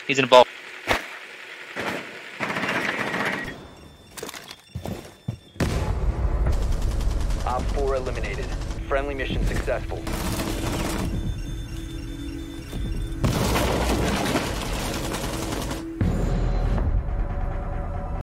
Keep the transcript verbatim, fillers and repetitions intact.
He's in a ball. Op four eliminated. Friendly mission successful.